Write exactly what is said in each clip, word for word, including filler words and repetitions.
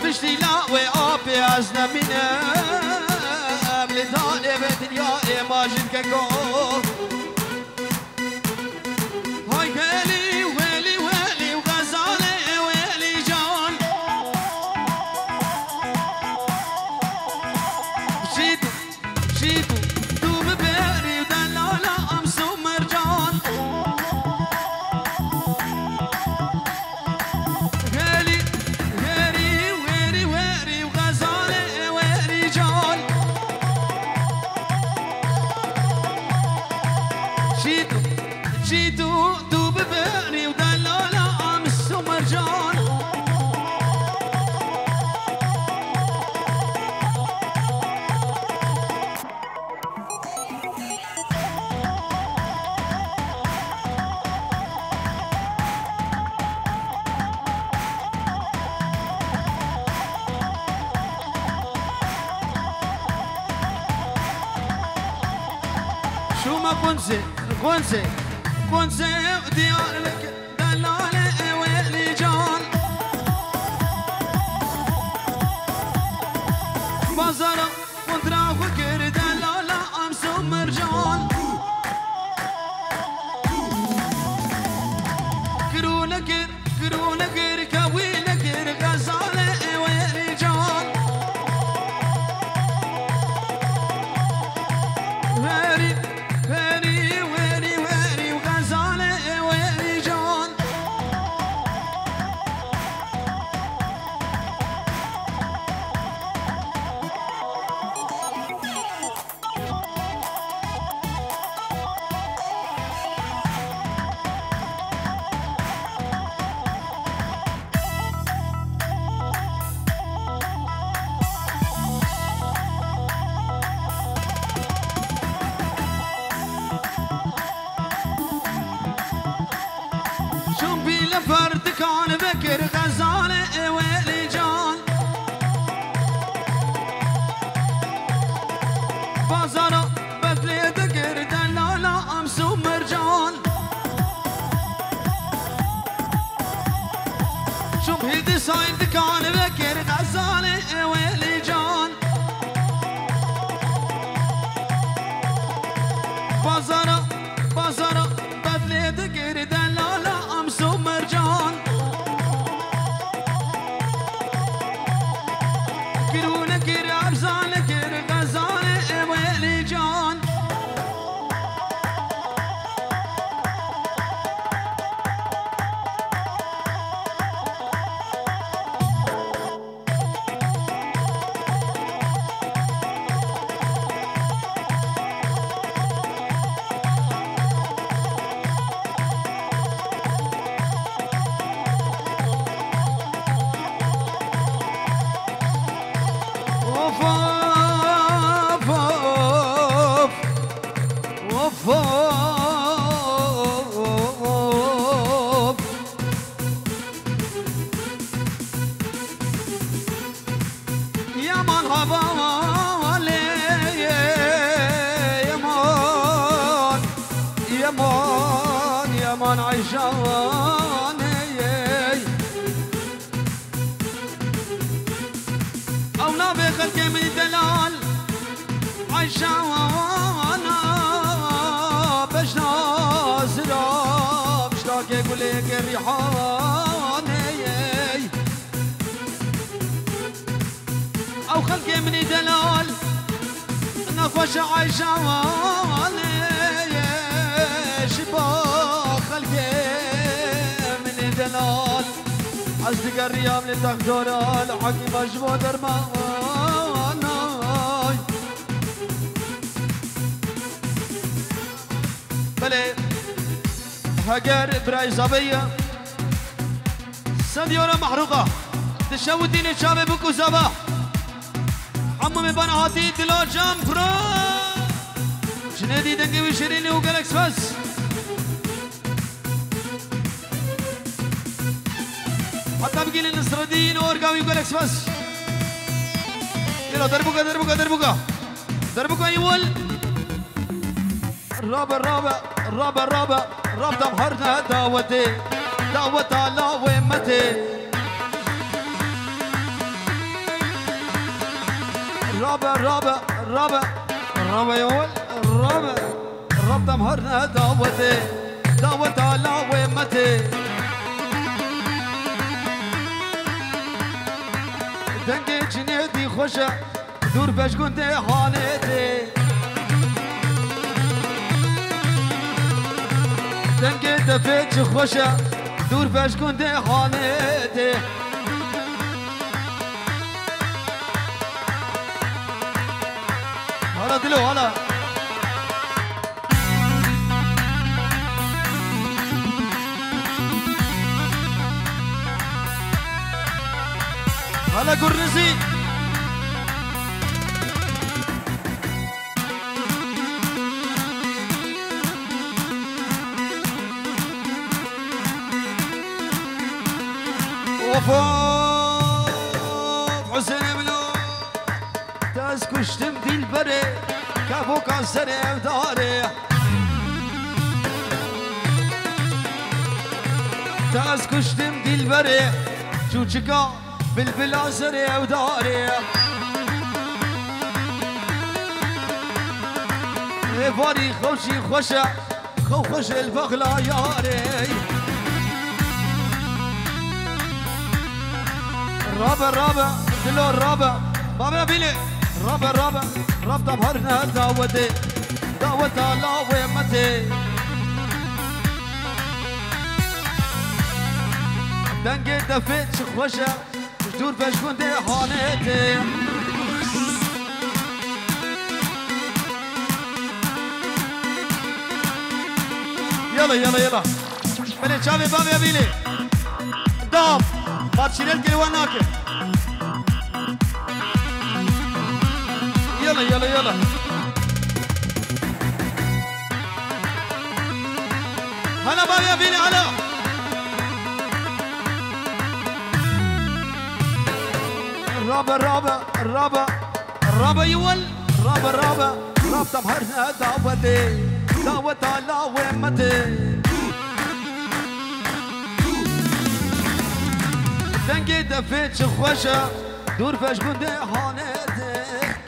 تشتي لا وآبي أزنا منام لداني بدنيا ماجد كاكو هاي ويلي ويلي ويلي وغزالي ويلي جان جيتو جيتو دوب بيري ودلالا أمس ومرجان ويلي ويلي ويلي ويلي وغزالي ويلي جان جيتو جيتو دوب بيري ودلالا أمس ومرجان شو ما كنزي كنزي كنزي ديار لك دلالة ويلي جان بازارة كنترا فكر دلالة أمس ومرجان كرونا كر كرونا كر كوينا كر غزالة ويلي جان ويلي ويلي ويلي ويلي وغزالة ويلي جان شوفي لفرد كان بكر غزالة ويلي جان بازارة بدلي ذكر دلالة أمس ومرجان شوفي ديساين كان بكر غزالة ويلي جان بازارة بازارة بدلي ذكر دلالة أمس ومرجان كرونا كر أبزالة كر غزالة ويلي جان اوف اوف اوف اوف يا من هبالي يا من يا من يا من عيشاني او نابي خلقي من دلال عيشانا باش نازرا باش لاقي يقول لك الريحاني او خلقي من دلال نخوش عيشانا شبا خلقي من دلال أصدق الريام للدكتورة الحكي مجموع درماناي بلي هجر براي صبية سديورة محروقة تشودين الشابي بكو صباح عمو من بناتي دلو جامبرو شنيدي دنقي وشيريني وقالكس بس حتى بقي للنصردين وارقاوي وقالكس بس يلا دربوكا دربوكا دربوكا دربوكا يول الرابع الرابع الرابع الرابع راب دمهرنا دعوتي دعوة على ومتي رابع رابع رابع رابع يقول رابع رب دمهرنا دعوتي دعوت على ومتي دنگي جنيدي خوشة دور باش كنت حالتي دنگي دفيت خوشة دور باش كنت حالتي هلا دلو هلا هلا قرنزي وفوق حسين بلو تاسكوش تمدي البري كافو كسر وداري تاسكوش تمدي البري جوجكا بالبلا سريع وداري فاري خوشي خوشة خو خوش الفغلا ياري الرابع الرابع دلو الرابع بابا بيلي الرابع الرابع رفض بهرنا دعوتي دعوت الله ويمتي دنگي دفيت خوشة دور باش كنت حالتي يلا يلا يلا بني شافي بابي ابيلي دام باتشيلت كيلواناك يلا يلا يلا هلا بابي ابيلي هلا الرابع الرابع الرابع الرابع يول الرابع الرابع رابط مهرنا دعوتي دعوت على ومتي دنگي دفيت خوشة دور فاش كنت حالتي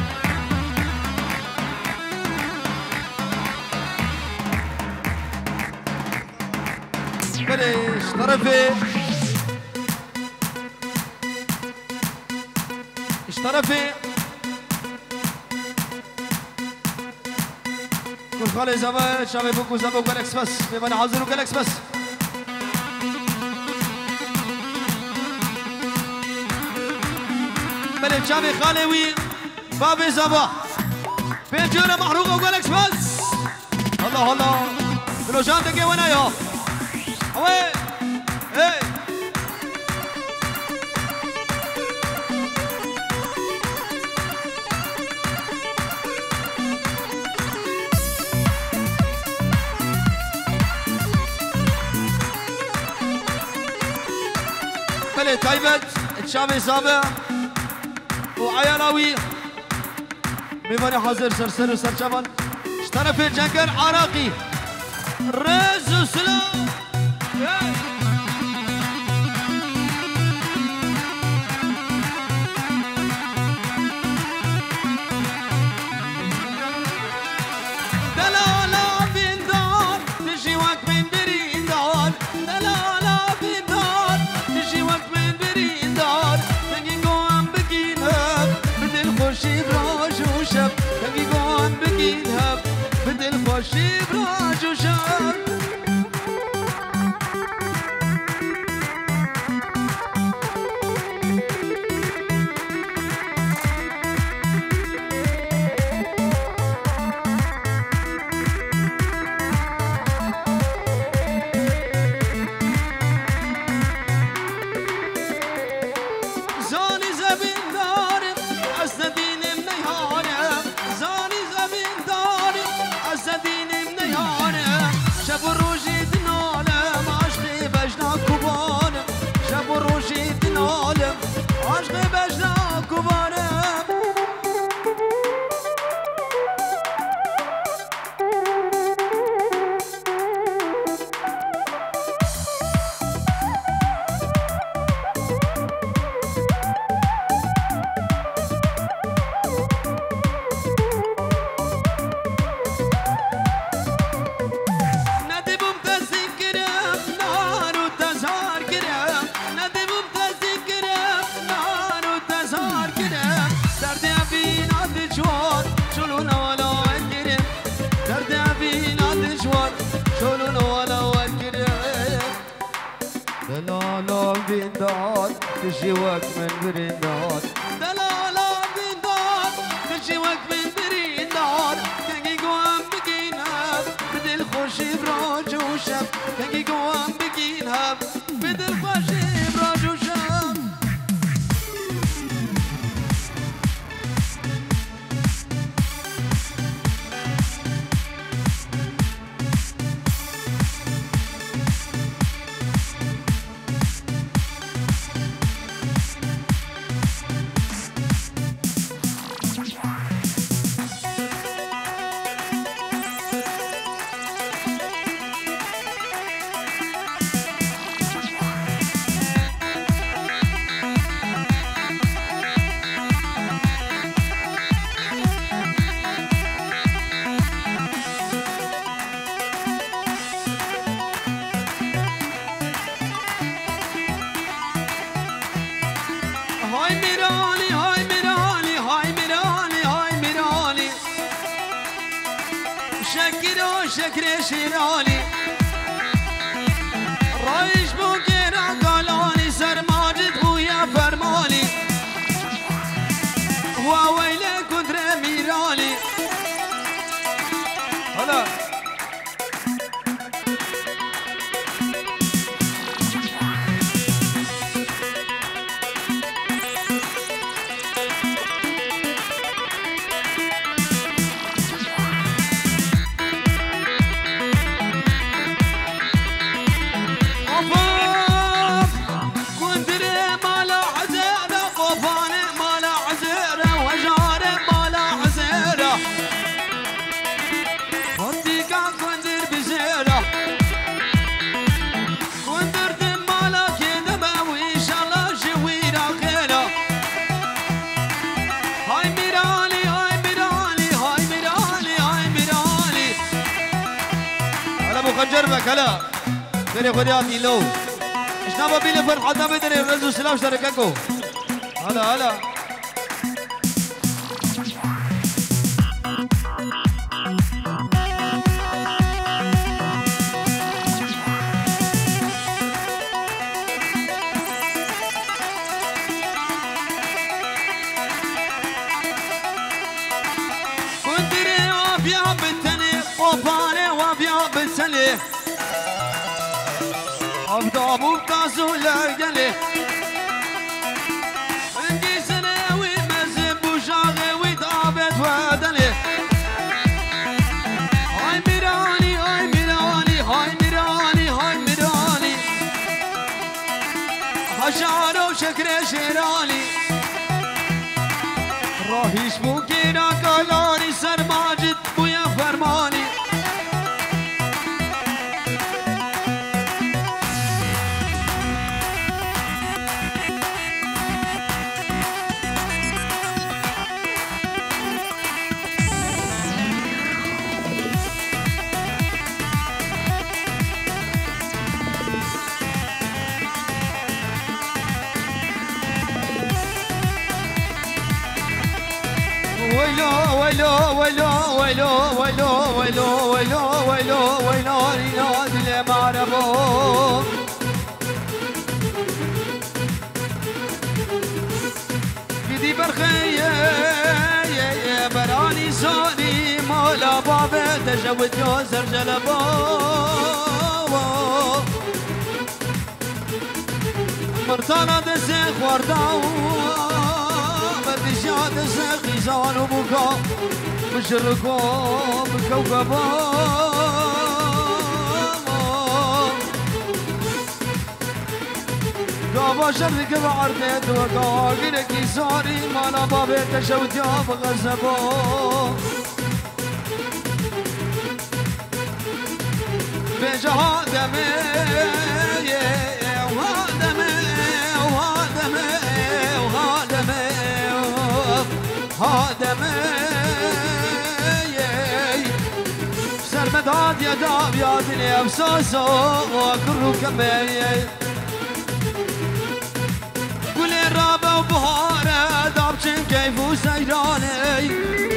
بريش طرفي طرفي كل خالي زمان شابي بوكو زبو جالكس بس بمن حاضر جالكس بس بلي شابي خالي وين بابي زبا بيجونا محروقه وجالكس بس الله الله لو جانتك وانا يا اوي ايه تايبت الشامي سابع وعيالاوي بماني حاضر سرسر وسرشبان اشترف الجنكر عراقي رز وسلام دلالة بندار تجي وقت من بريدار دلالة بندار تجي وقت من بريدار تنجي قوام بكينها بدل خوشي براج وشب تنجي قوام بكينها بدل خوشي براج وشب دار تجي وقت من برين دار دلالا بين دار تجي وقت من برين دار تنقي قوام بقينها بدل خوشي براج وشب تنقي قوام بقينها بدل خوشي براج وشب شكري شيراني رايش بوكينا قالاني سر ماجد ويا فرماني وويلي كدر ميراني هلا جربك هلا دري خدياتي لو اشنا بيلي فرحة بدري رزو سلام شرككو هلا هلا كنتري وابيا بالتني وباني وابيا بالتني أبدا ممتاز ولا جلي عندي سناوي مزن بوشاغي ويتعبت ودلي هاي ميراني هاي ميراني هاي ميراني هاي ميراني هشعر وشكر شيراني راهيش بوكينا قالاني سر ماجد ويا فرماني ويلو ويلو ويلو ويلو ويلو ويلو ويلو ويلو ويلو ريناد المعربو بدي برخية يا براني صاني مولا بابا تجود يوزر جلبو مرتانا دسخ ورداو بدشاد سخي زانو بكا مشركو بكوكبا قابا شرك بعرضت وقا قلقي صاري مالا بابي تشوت يا بغزبو بجها دمي وهادمي وهادمي وهادمي هادمي سرمداد يا داب يا دنيا بسوسو وكرو كمي قولي رابا وبهارة دابشن كيف وسيراني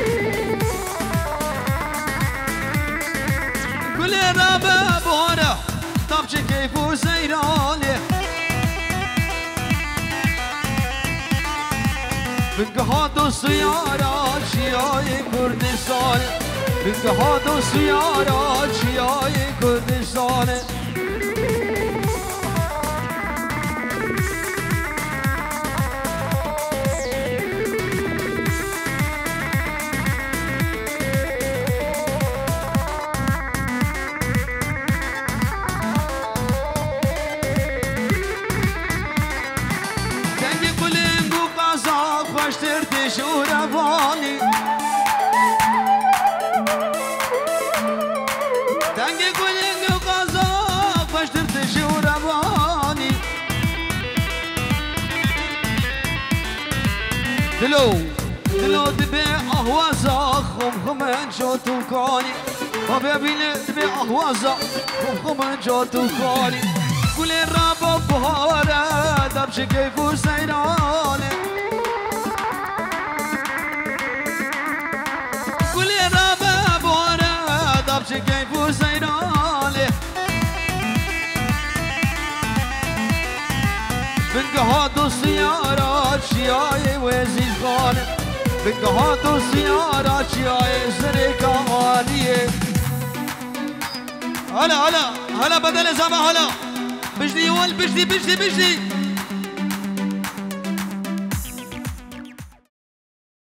قولي رابا وبهارة دابشن كيف وسيراني هاد و سیارا چیای کردستان بگه هاد و سیارا چیای کردستان شو روانی تنگ گلنگ و قضا پشتر شو روانی دلو دلو دبی احوازا خم خمن شو تو کانی و ببینه دبی احوازا خم خمن شو تو کانی گل رابا بهاره دبش کیف و سیرانه كيف وسينالي من قهاد السيارات شياي وزيز خالي من قهاد السيارات شياي سريكا مالية هلا هلا هلا بدل زعما هلا بجدي ول بجدي بجدي بجدي